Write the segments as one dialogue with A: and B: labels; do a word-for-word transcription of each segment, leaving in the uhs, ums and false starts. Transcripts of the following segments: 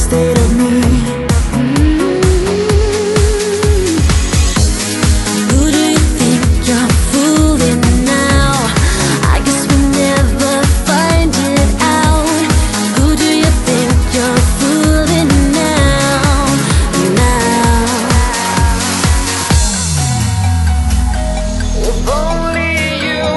A: state of me. Who do you think you're fooling now? I guess we'll never find it out. Who do you think you're fooling now? Now. If only you,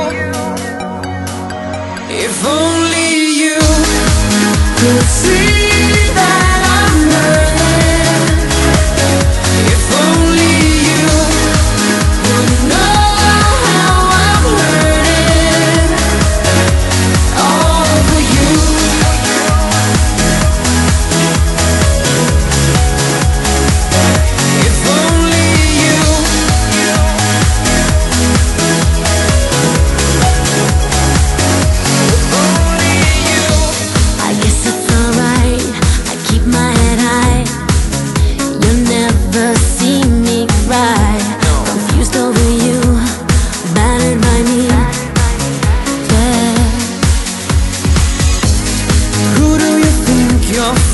A: if only you could see that I'm hurting. If only you would know how I'm hurting. All for you. If only you. I guess it's alright, I keep my head high. You'll never see me cry. Confused over you, battered by me. Yeah. Who do you think you're